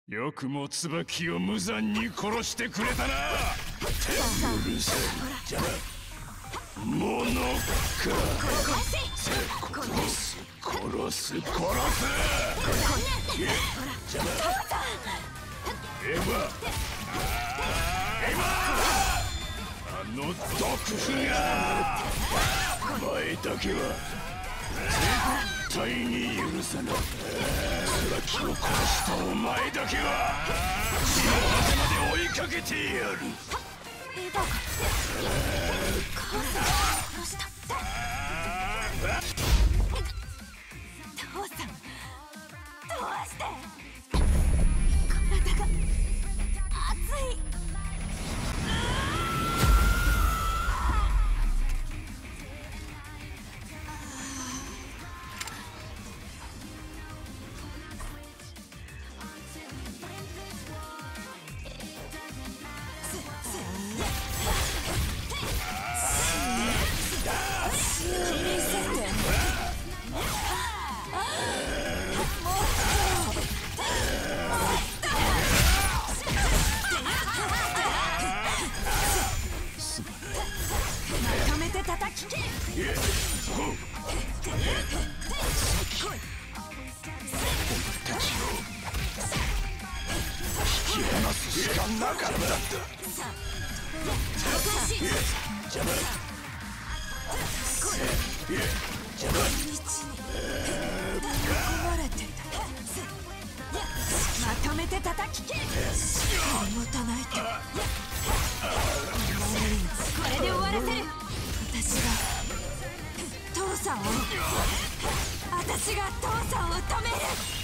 よくも椿を無残に殺してくれたな。うるさいじゃなものか。殺す殺す殺す。じゃなエヴァあの毒婦が前だけは絶対に許さない。椿を殺したお前だけは死の果てまで追いかけてやる。 エヴァが母さんどうした？父さんどうして？体が熱い。私が父さんを止める。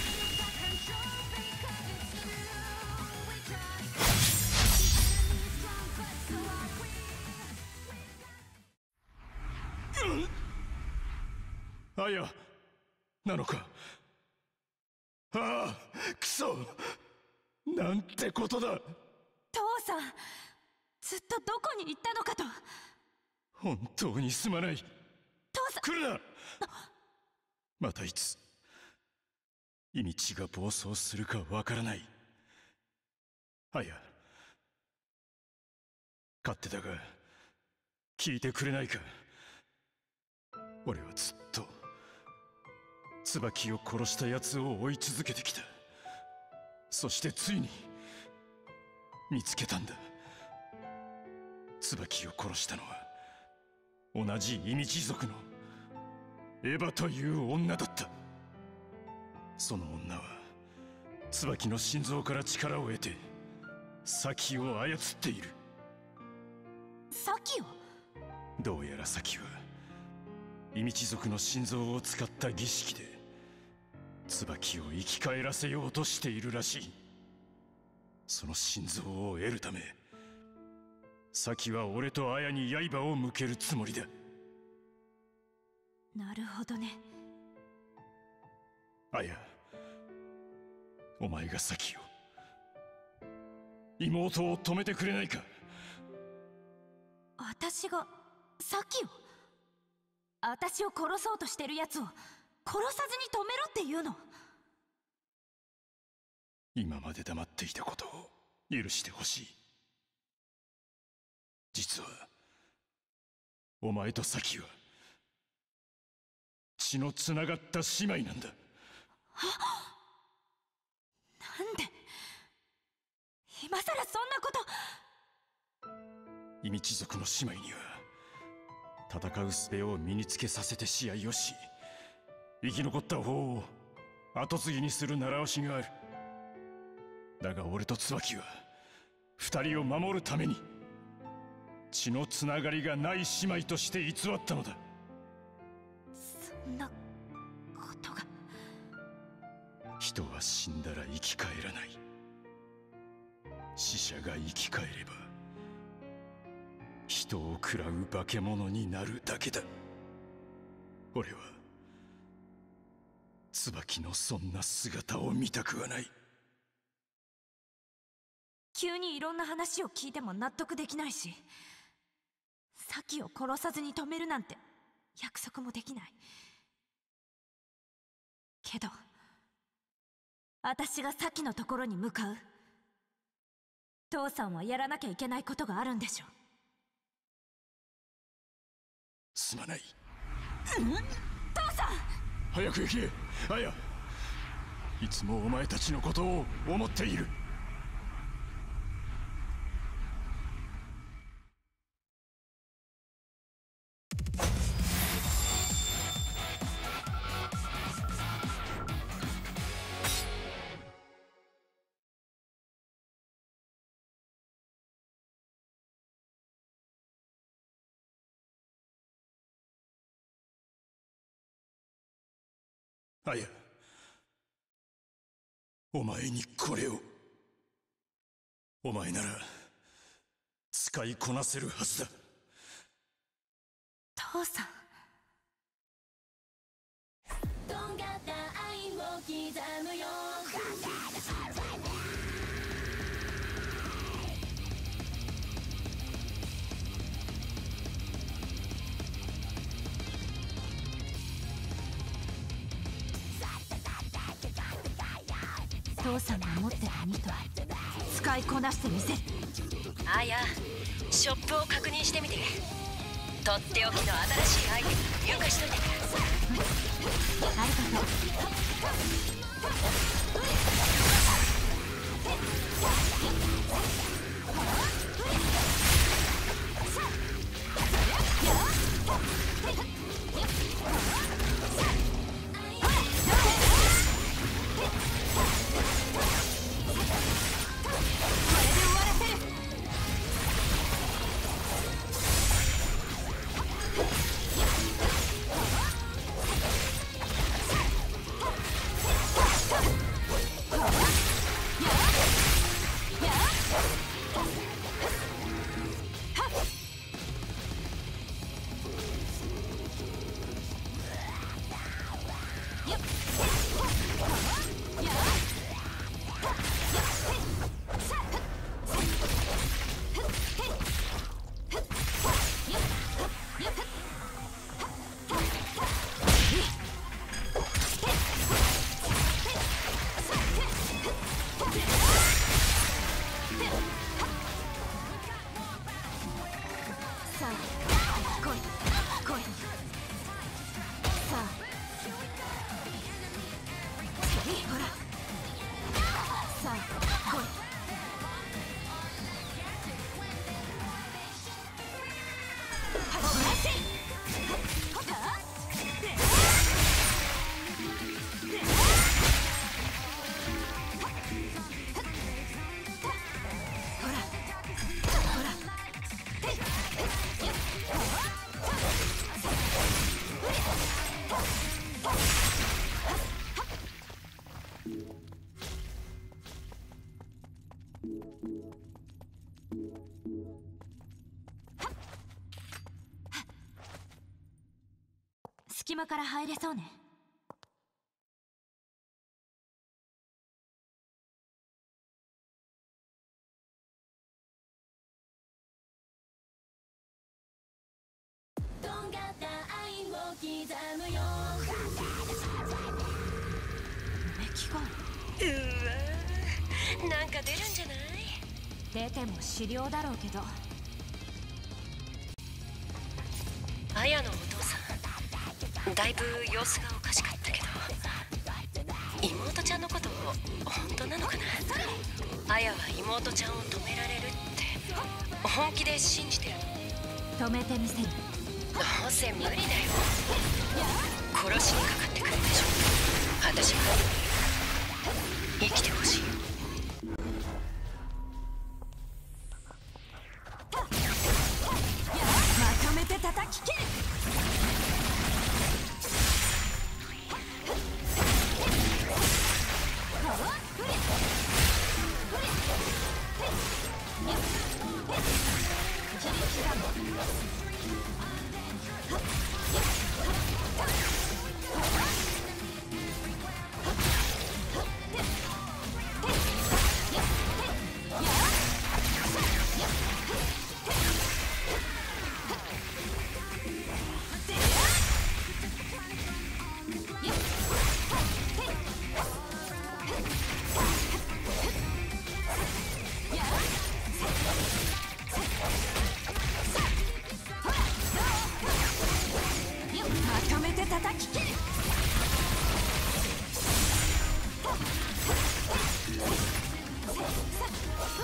あやなのか。ああクソなんてことだ。 父さんずっとどこに行ったのかと。 本当にすまない。 父さん来るな。またいつ意味地が暴走するかわからない。あや勝手だが聞いてくれないか。俺はずっと椿を殺した奴を追い続けてきた。そしてついに見つけたんだ。椿を殺したのは同じ意味地族のエヴァという女だった。その女は椿の心臓から力を得て咲を操っている。 咲を？ どうやら咲は意味地族の心臓を使った儀式で椿を生き返らせようとしているらしい。その心臓を得るため咲は俺と綾に刃を向けるつもりだ。 なるほどね。 綾お前が咲を妹を止めてくれないか。 私が咲を？私を殺そうとしてるやつを殺さずに止めろって言うの？ 今まで黙っていたことを許してほしい。実はお前と咲は血のつながった姉妹なんだ。 なんで今さらそんなこと。 意味地族の姉妹には戦う術を身につけさせて試合をし生き残った方を後継ぎにする習わしがある。だが俺と椿は二人を守るために血のつながりがない姉妹として偽ったのだ。 そんなことが。 人は死んだら生き返らない。死者が生き返れば人を食らう化け物になるだけだ。俺は椿のそんな姿を見たくはない。 急にいろんな話を聞いても納得できないし、咲を殺さずに止めるなんて約束もできない。けど私がサキのところに向かう。父さんはやらなきゃいけないことがあるんでしょ。 すまない。 父さん、 早く行け、アヤ。いつもお前たちのことを思っている。アヤ、お前にこれを。お前なら使いこなせるはずだ。 父さん。 とんがった愛を刻むよ。 父さんが持ってる2と使いこなしてみせる。 あや、ショップを確認してみて。とっておきの新しいアイテム入荷しといてくれ。 ありがとう。隙間から入れそうね。 とんがった愛を刻むよ。 メキがうわ、なんか出るんじゃない？ 出ても資料だろうけど。 あやのお父さん、だいぶ様子がおかしかったけど、妹ちゃんのこと本当なのかな？あやは妹ちゃんを止められるって本気で信じてるの？ 止めてみせる。 どうせ無理だよ。殺しにかかってくるでしょ。私は生きてほしい。 まとめて叩き切る。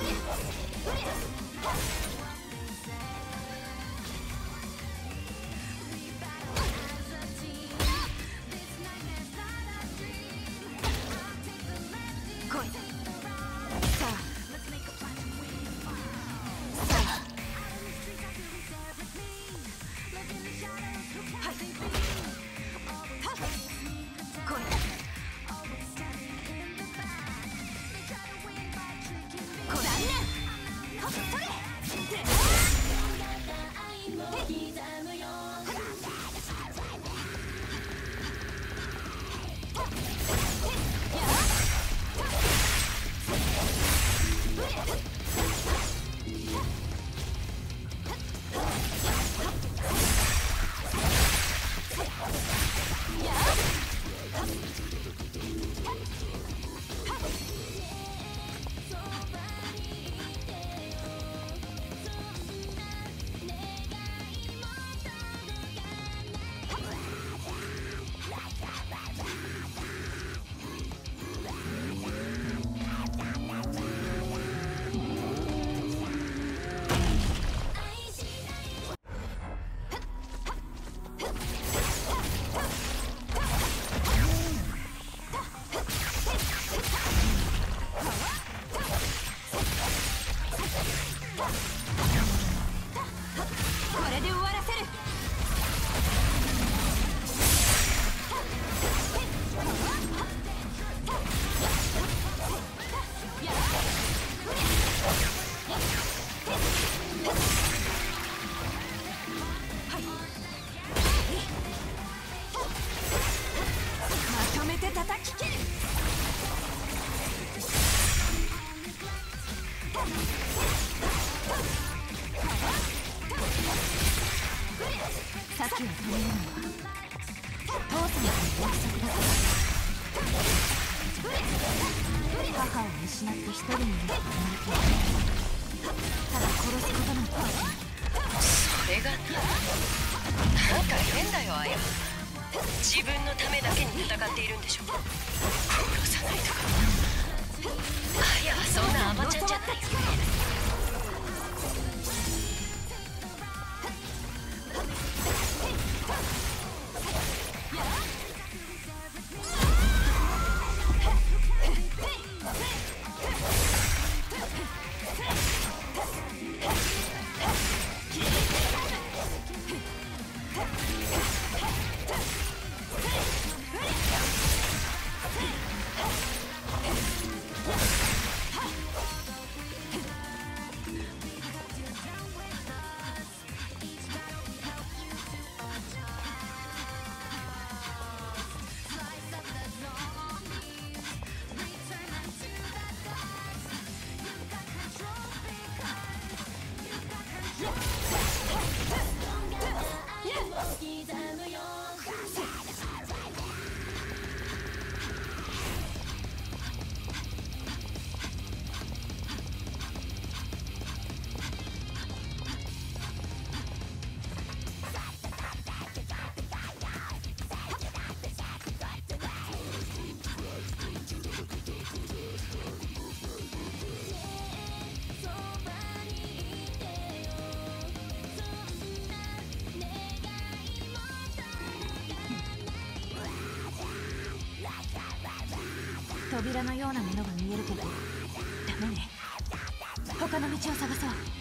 扉のようなものが見えるけどダメね。他の道を探そう。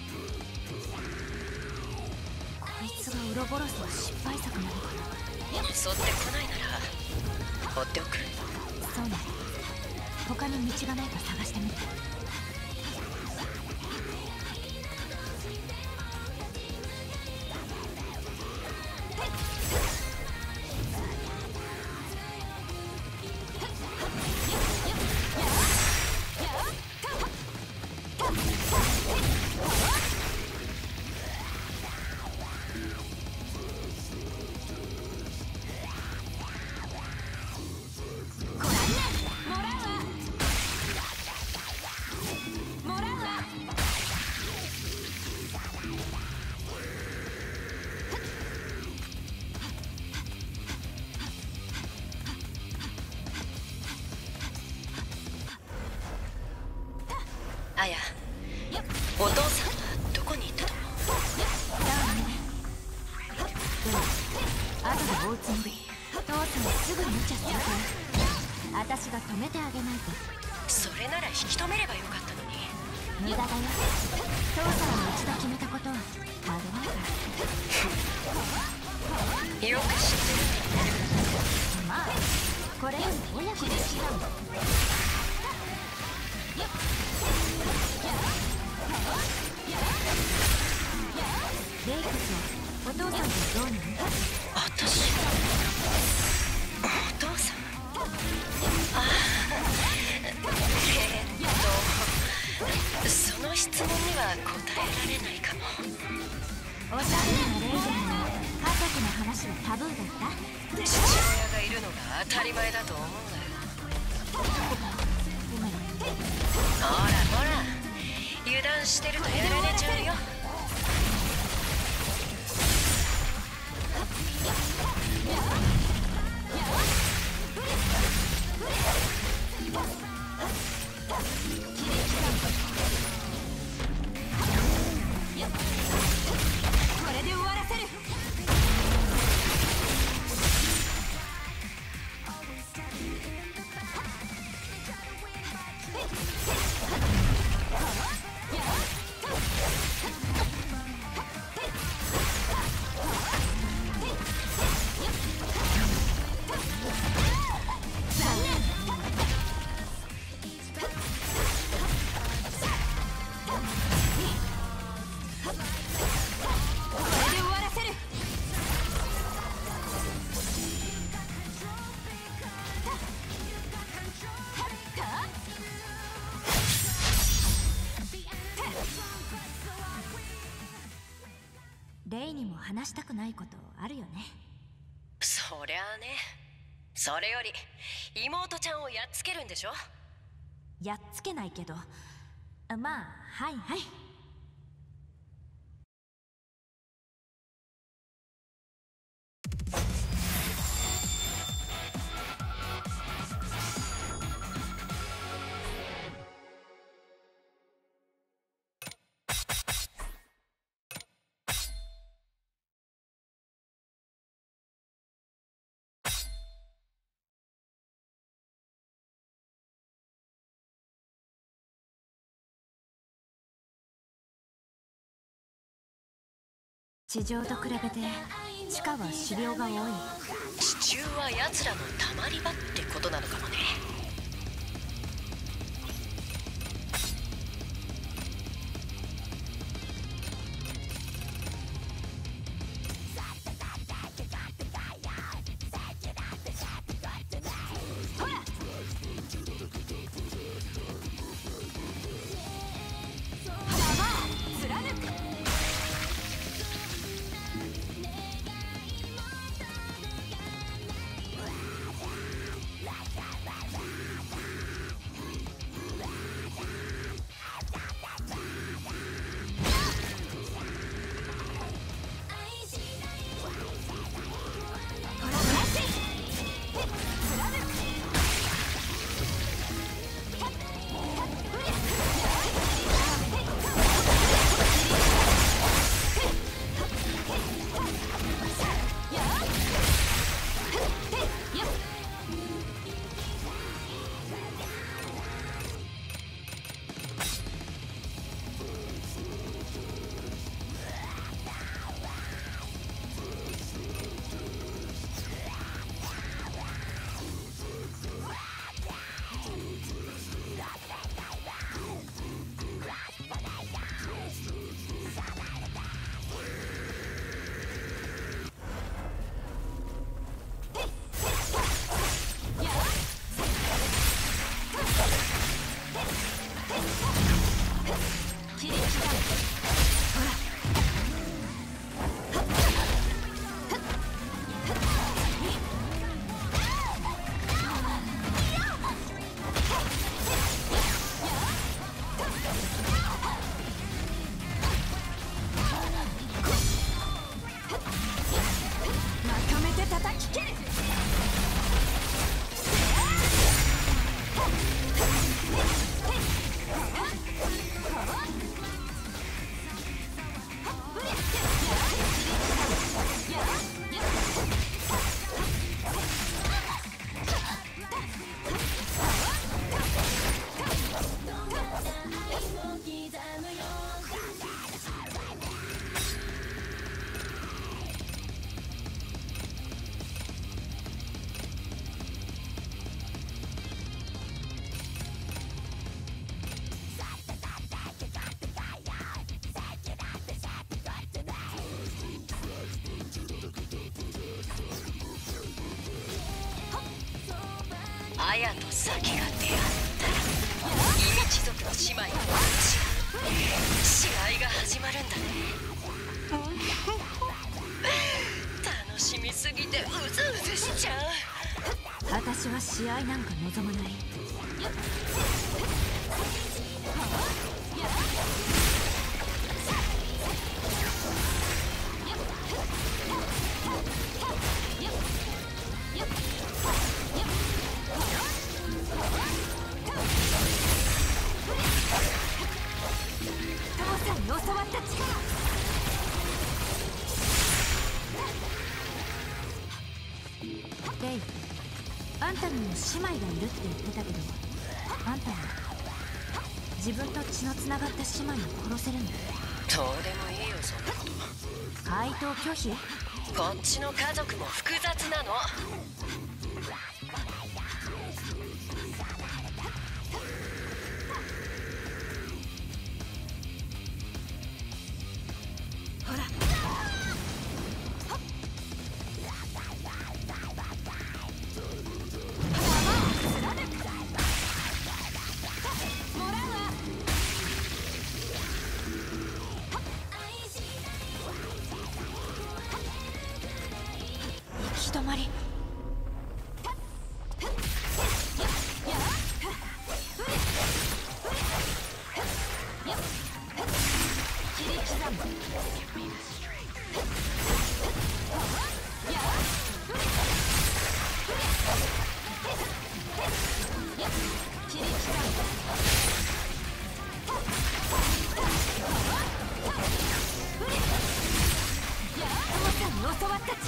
こいつがウロボロスの失敗作なのかな。 襲ってこないなら放っておく。 そうね。他に道がないか探してみて。 あや、 お父さんはどこに行ったと思う？ でも後で追うつもり。父さんすぐに無茶するから私が止めてあげないと。 それなら引き止めればよかったのに。 無駄だよ。父さんは一度決めたことは曲げないから。 よく知ってる。 まあこれより親子で違うの。レイクスはお父さんとどうなの？ 私、お父さん。その質問には答えられないかも。 おしゃべりのレイジには家族の話はタブーだった？ 父親がいるのが当たり前だと思うなよ。ほらほら、油断してるとやられちゃうよ。 これで終わらせる。レイにも話したくないことあるよね。 そりゃあね。それより妹ちゃんをやっつけるんでしょ？ やっつけないけど、まあはいはい。地上と比べて地下は狩猟が多い。 地中は奴らのたまり場ってことなのかもね。 アヤとサキが出会ったらイミチ族の姉妹が試合が始まるんだね。楽しみすぎてうずうずしちゃう。 私は試合なんか望まない。父さんに教わった力。レイ、あんたにも姉妹がいるって言ってたけど、あんたは自分と血のつながった姉妹を殺せるんだ。 どうでもいいよそんなこと。 回答拒否？ こっちの家族も複雑なの。 ほら、行き止まり。教わった力。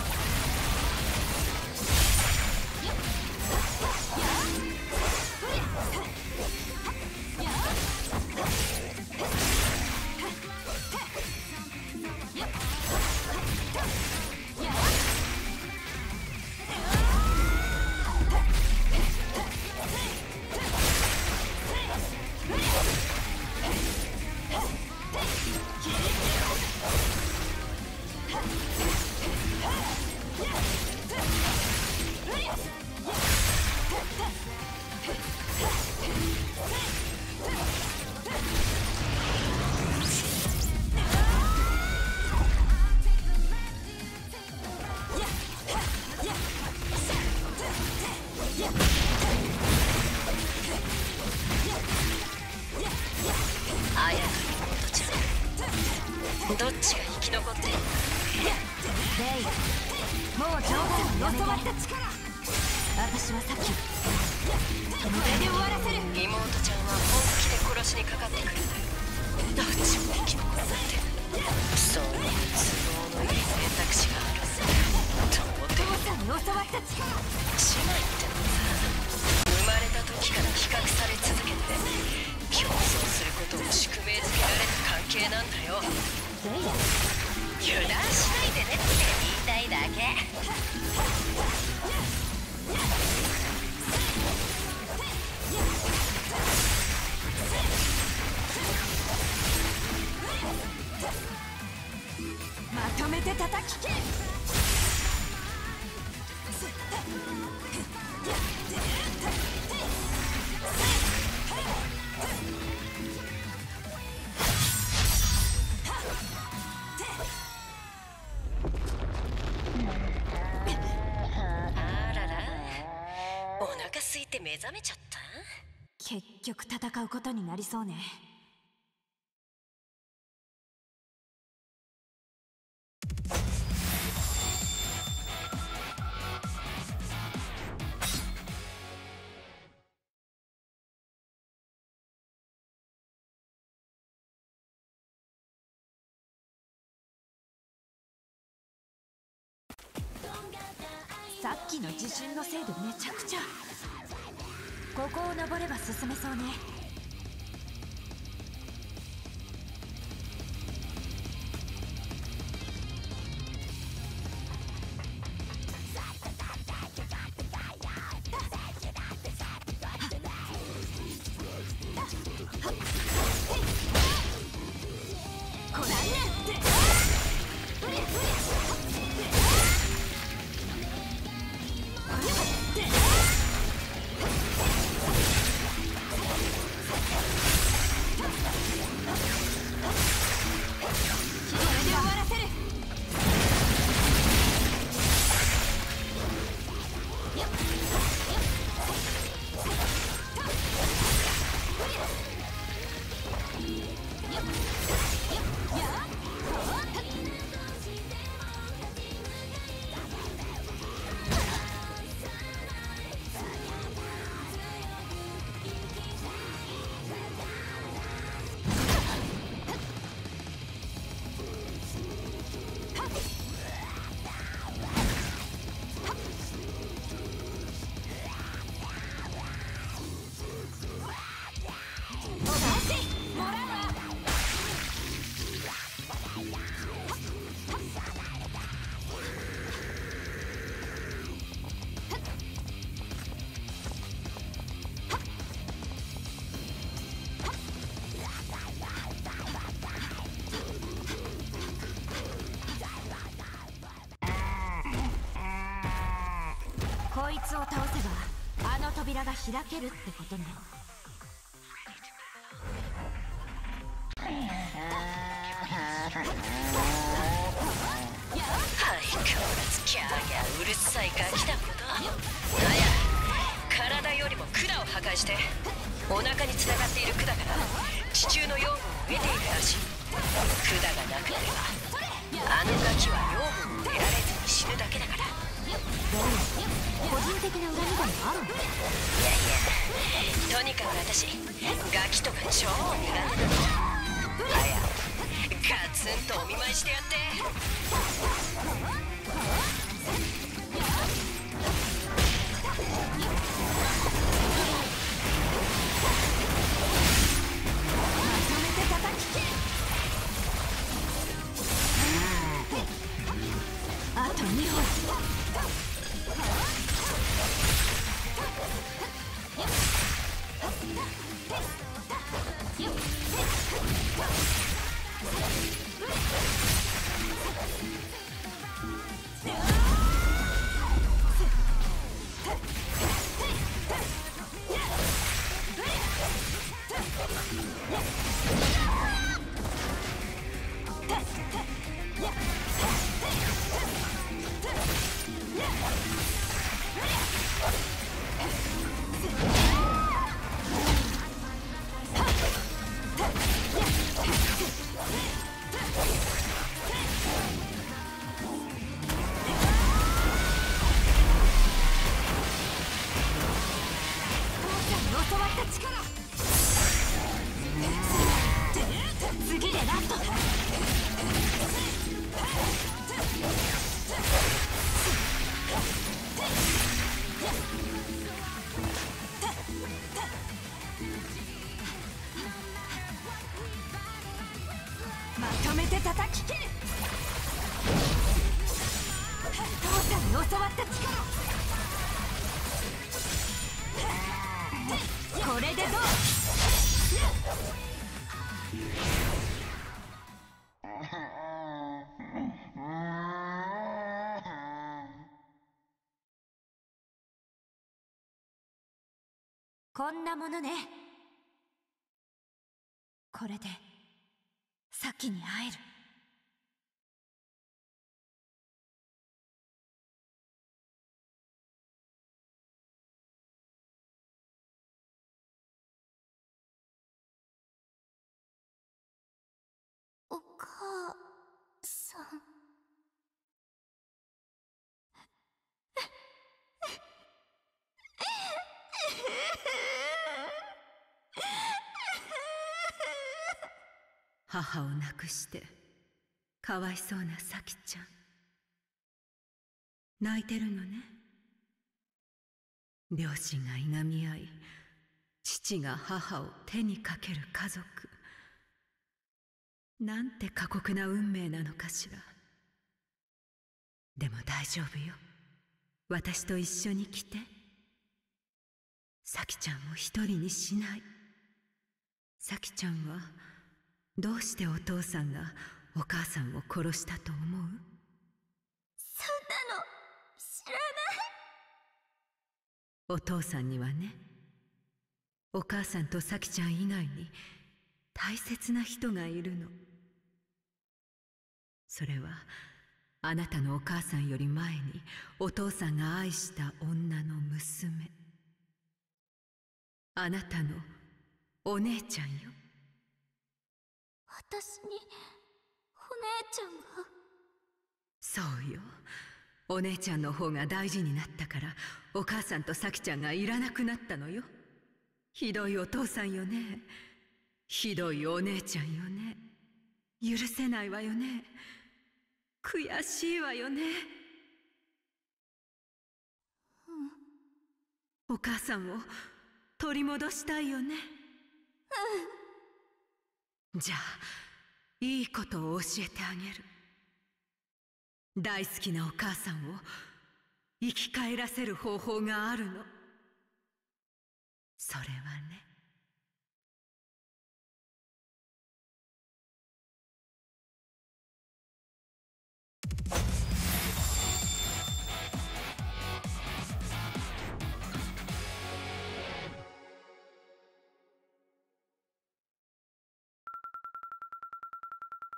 アヤと妹ちゃん、どっちが生き残ってる？ レイ、もう冗談をやめて。私はさっきこれで終わらせる。 妹ちゃんは本気で殺しにかかってくる。どっちも生き残るなんて、そういう都合のいい選択肢がある。どうでも。 父さんに教わった力。 姉妹ってのはさ、生まれた時から比較され続けて競争することを宿命づけられた関係なんだよ。油断しないでねって言いたいだけ。 まとめて叩き切れ。 あらら、お腹空いて目覚めちゃった？ 結局戦うことになりそうね。さっきの地震のせいでめちゃくちゃ。ここを登れば進めそうね。こらねって。 扉が開けるってことね。 相変わらずキャーキャーうるさいガキだこと。あや、体よりも管を破壊してお腹につながっている管から地中の養分を得ているらしい。管がなくなればあのガキは養分を得られずに死ぬだけだから。 個人的な恨みでもあるの？ いやいや、とにかく私ガキとか超苦手なの。あや、ガツンとお見舞いしてやって。 あと2本。まとめて叩き切る。父さんに教わった力。これでどう？こんなものね。これで先に会える。お母さん。 母を亡くしてかわいそうな咲ちゃん、泣いてるのね。両親がいがみ合い、父が母を手にかける家族。なんて過酷な運命なのかしら。でも大丈夫よ、私と一緒に来て。咲ちゃんを一人にしない。咲ちゃんはどうしてお父さんがお母さんを殺したと思う？ そんなの知らない。 お父さんにはね、お母さんと咲ちゃん以外に大切な人がいるの。それはあなたのお母さんより前にお父さんが愛した女の娘、あなたのお姉ちゃんよ。 私にお姉ちゃんが？ そうよ、お姉ちゃんの方が大事になったからお母さんと咲ちゃんがいらなくなったのよ。ひどいお父さんよね、ひどいお姉ちゃんよね。許せないわよね、悔しいわよね。お母さんを取り戻したいよね。じゃあいいことを教えてあげる。大好きなお母さんを生き返らせる方法があるの。それはね、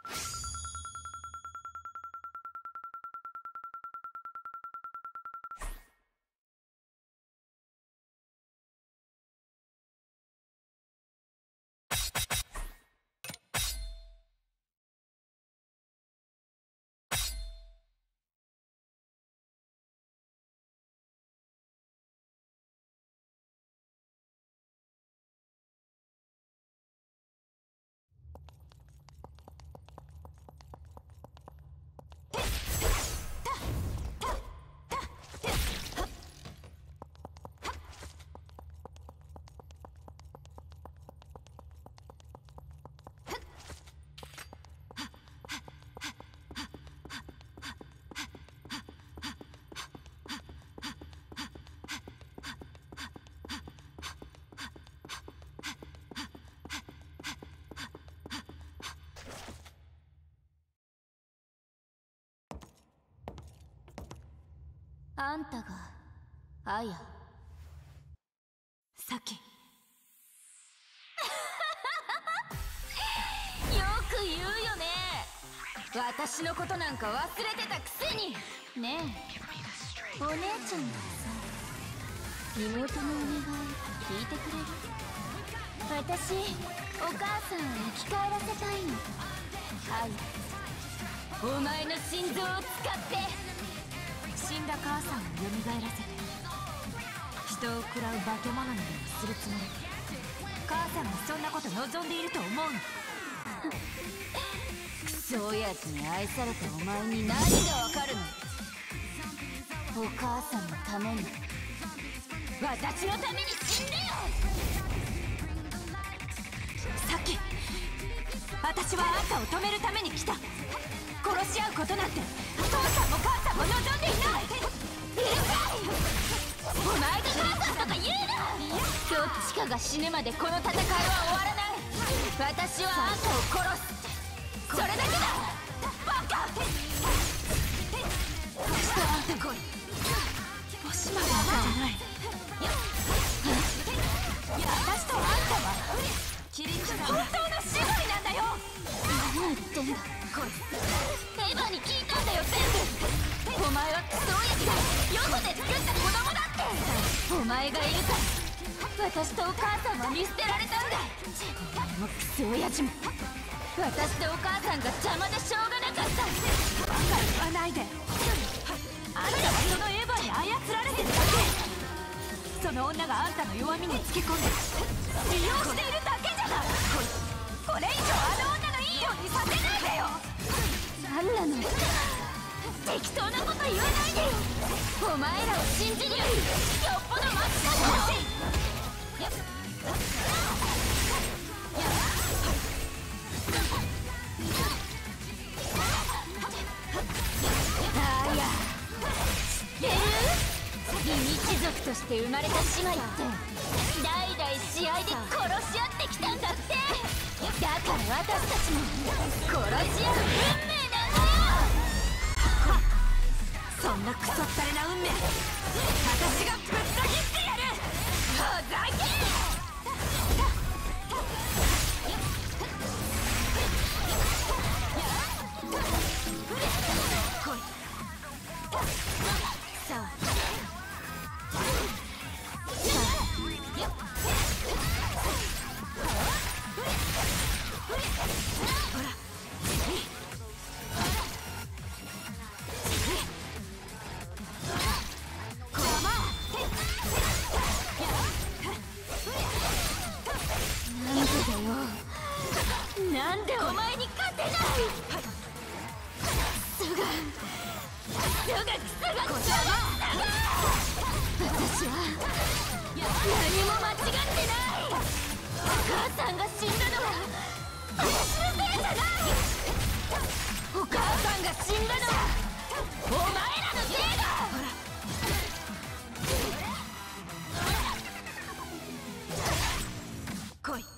あんたがアヤ。 さっきよく言うよね。私のことなんか忘れてたくせに。ねえ、お姉ちゃんがさ、妹のお願い聞いてくれる？私、お母さんを生き返らせたいの。アヤ、お前の心臓を使って死んだ母さんを蘇らせて人を食らう化け物にでもするつもり？母さんがそんなこと望んでいると思うの？クソ親父に愛されたお前に何がわかるの？お母さんのために、私のために死んでよ。 さっき私はあんたを止めるために来た。殺し合うことなんて父さんも母さんも望んでいない。 うるさい！お前が母さんとか言うな！どっちかが死ぬまでこの戦いは終わらない。私はあんたを殺す。それだけだ！バカ！ 私とあんた来い。おしまいなんかじゃない。私とあんたはキリンチの本当の姉妹なんだよ。 何言ってんだ。エヴァに聞いたんだよ、全部。お前はクソ親父がよそで作った子供だって。お前がいるから私とお母さんは見捨てられたんだ。お前もクソ親父も私とお母さんが邪魔でしょうがなかった。 バカ言わないで。あんたはそのエヴァに操られてるだけ。その女があんたの弱みにつけ込んで利用しているだけじゃない。これ以上あの女のいいようにさせないでよ。 何なの？適当なこと言わないでよ。お前らを信じるよりよっぽどマシだと欲しい。あや、知ってる？異一族として生まれた姉妹って代々試合で殺し合ってきたんだって。だから私たちも殺し合う運命なんだよ。 そんなクソったれな運命、私がぶった切ってやる。 ふざけ！ 来い。さあほら、 なんでお前に勝てない？クソが私は何も間違ってない。お母さんが死んだのは私のせいじゃない。お母さんが死んだのはお前らのせいだ。 来い。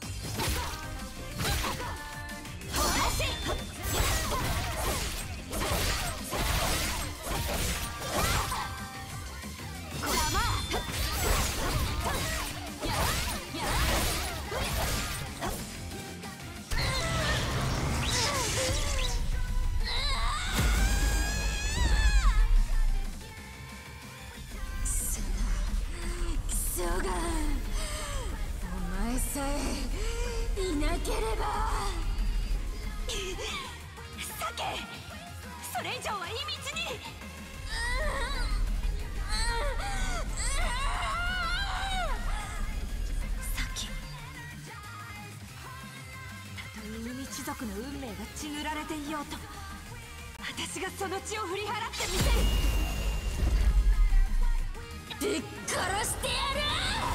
ければ。サケ、それ以上は秘密に。サキ、たとえ海一族の運命が血塗られていようと、私がその血を振り払ってみせる。ぶっ殺してやる。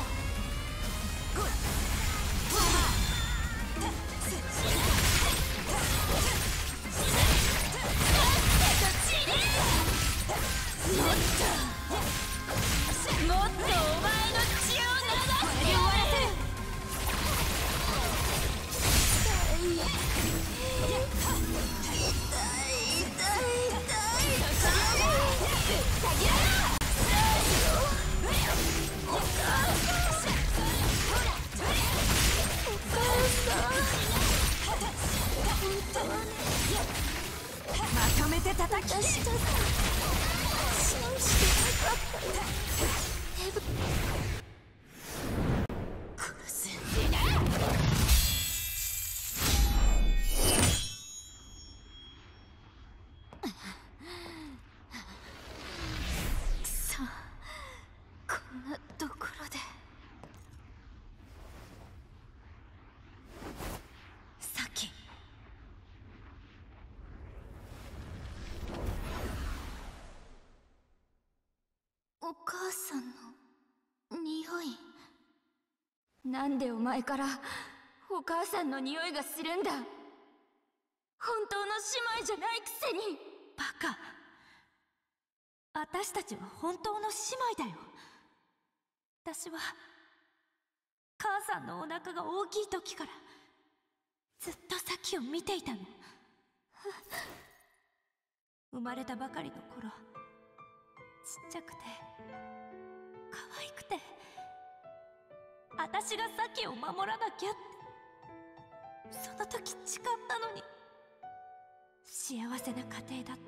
もっとお前の血を流せ。終わらせる。まとめて叩き信じてなかった。殺す。くそ、こんなところで。さっきお母さんの匂い。なんでお前からお母さんの匂いがするんだ。本当の姉妹じゃないくせに。バカ、私たちは本当の姉妹だよ。私は母さんのお腹が大きい時からずっとサキを見ていたの。生まれたばかりの頃、ちっちゃくて可愛くて、私がサキを守らなきゃって、その時誓ったのに。幸せな家庭だった。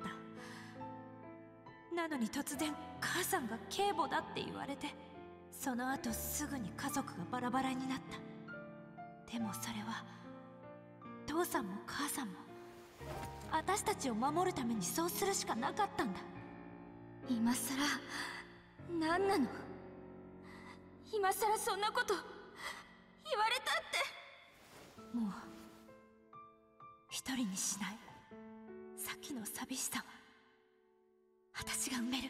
なのに突然母さんが警母だって言われて、その後すぐに家族がバラバラになった。でもそれは父さんも母さんも私たちを守るためにそうするしかなかったんだ。今さら何なの。今さらそんなこと言われたって。もう一人にしない。さっきの寂しさは私が埋める。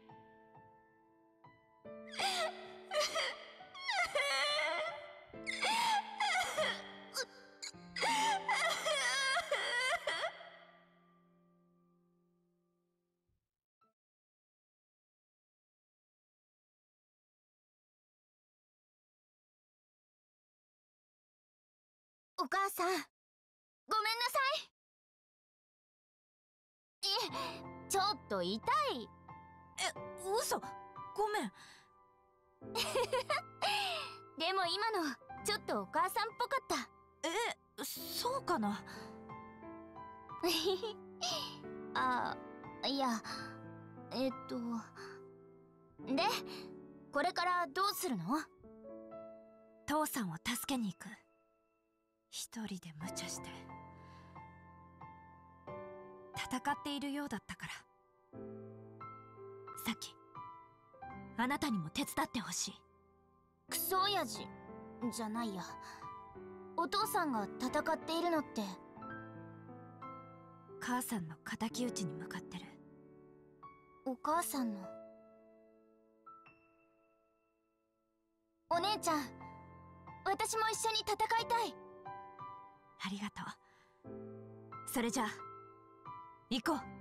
お母さん、ごめんなさい。ちょっと痛い。嘘、ごめん。でも今のちょっとお母さんっぽかった。そうかな。あ、いや、で、これからどうするの？父さんを助けに行く。一人で無茶して戦っているようだったから。さっきあなたにも手伝ってほしい。クソ親父じゃないや。お父さんが戦っているのって母さんの敵討ちに向かってる。お母さんの。お姉ちゃん、私も一緒に戦いたい。ありがとう。それじゃあ行こう。